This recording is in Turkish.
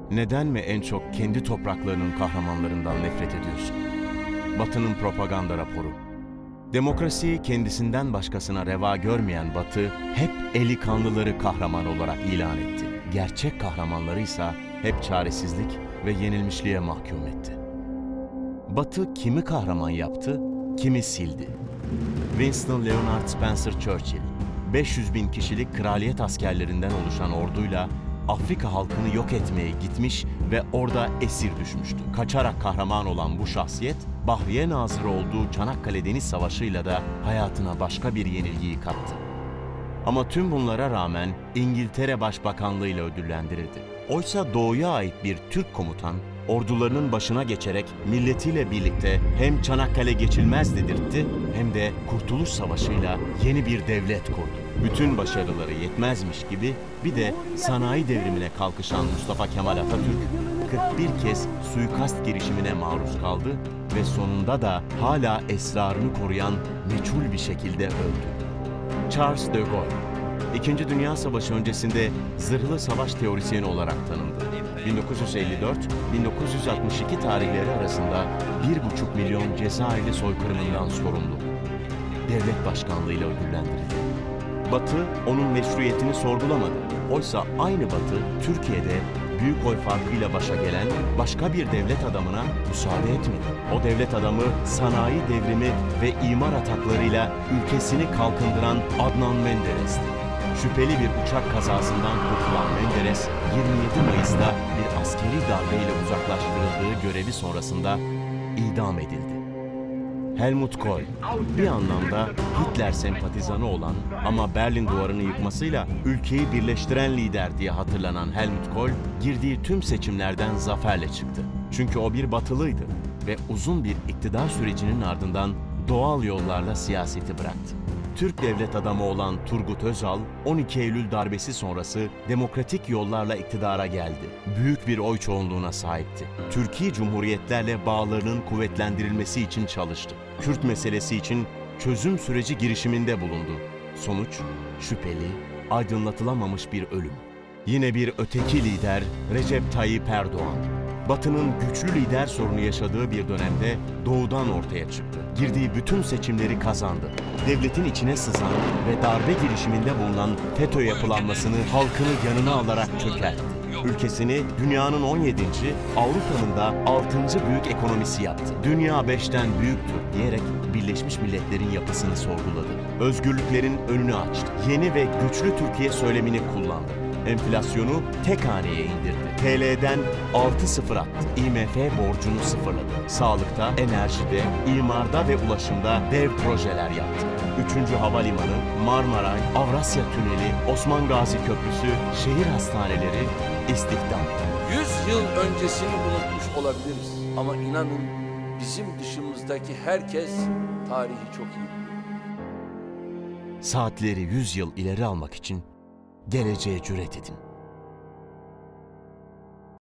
Neden mi en çok kendi topraklarının kahramanlarından nefret ediyorsun? Batı'nın propaganda raporu. Demokrasiyi kendisinden başkasına reva görmeyen Batı, hep eli kanlıları kahraman olarak ilan etti. Gerçek kahramanları ise hep çaresizlik ve yenilmişliğe mahkum etti. Batı kimi kahraman yaptı, kimi sildi. Winston Leonard Spencer Churchill, 500.000 kişilik kraliyet askerlerinden oluşan orduyla Afrika halkını yok etmeye gitmiş ve orada esir düşmüştü. Kaçarak kahraman olan bu şahsiyet, Bahriye Nazırı olduğu Çanakkale Deniz Savaşı'yla da hayatına başka bir yenilgiyi kattı. Ama tüm bunlara rağmen İngiltere Başbakanlığı'yla ödüllendirildi. Oysa Doğu'ya ait bir Türk komutan, ordularının başına geçerek milletiyle birlikte hem Çanakkale geçilmez dedirtti hem de Kurtuluş Savaşı'yla yeni bir devlet kurdu. Bütün başarıları yetmezmiş gibi bir de sanayi devrimine kalkışan Mustafa Kemal Atatürk 41 kez suikast girişimine maruz kaldı ve sonunda da hala esrarını koruyan meçhul bir şekilde öldü. Charles de Gaulle, İkinci Dünya Savaşı öncesinde zırhlı savaş teorisyeni olarak tanındı. 1954-1962 tarihleri arasında 1,5 milyon Cezayirli soykırımından sorumlu. Devlet başkanlığıyla ödüllendirildi. Batı onun meşruiyetini sorgulamadı. Oysa aynı Batı, Türkiye'de büyük oy farkıyla başa gelen başka bir devlet adamına müsaade etmedi. O devlet adamı sanayi devrimi ve imar ataklarıyla ülkesini kalkındıran Adnan Menderes'ti. Şüpheli bir uçak kazasından kurtulan Menderes, 27 Mayıs'ta bir askeri darbeyle uzaklaştırıldığı görevi sonrasında idam edildi. Helmut Kohl, bir anlamda Hitler sempatizanı olan ama Berlin Duvarı'nı yıkmasıyla ülkeyi birleştiren lider diye hatırlanan Helmut Kohl, girdiği tüm seçimlerden zaferle çıktı. Çünkü o bir Batılıydı ve uzun bir iktidar sürecinin ardından doğal yollarla siyaseti bıraktı. Türk devlet adamı olan Turgut Özal, 12 Eylül darbesi sonrası demokratik yollarla iktidara geldi. Büyük bir oy çoğunluğuna sahipti. Türkiye Cumhuriyetlerle bağlarının kuvvetlendirilmesi için çalıştı. Kürt meselesi için çözüm süreci girişiminde bulundu. Sonuç, şüpheli, aydınlatılamamış bir ölüm. Yine bir öteki lider Recep Tayyip Erdoğan. Batı'nın güçlü lider sorunu yaşadığı bir dönemde doğudan ortaya çıktı. Girdiği bütün seçimleri kazandı. Devletin içine sızan ve darbe girişiminde bulunan FETÖ yapılanmasını halkını yanına alarak çökertti. Ülkesini dünyanın 17. Avrupa'nın da 6. büyük ekonomisi yaptı. Dünya 5'ten büyüktür diyerek Birleşmiş Milletler'in yapısını sorguladı. Özgürlüklerin önünü açtı. Yeni ve güçlü Türkiye söylemini kullandı. Enflasyonu tek haneye indirdi. TL'den 6-0 attı. IMF borcunu sıfırladı. Sağlıkta, enerjide, imarda ve ulaşımda dev projeler yaptı. 3. Havalimanı, Marmaray, Avrasya Tüneli, Osman Gazi Köprüsü, şehir hastaneleri, istihdam. 100 yıl öncesini unutmuş olabiliriz. Ama inanın bizim dışımızdaki herkes tarihi çok iyi. Saatleri 100 yıl ileri almak için geleceğe cüret edin.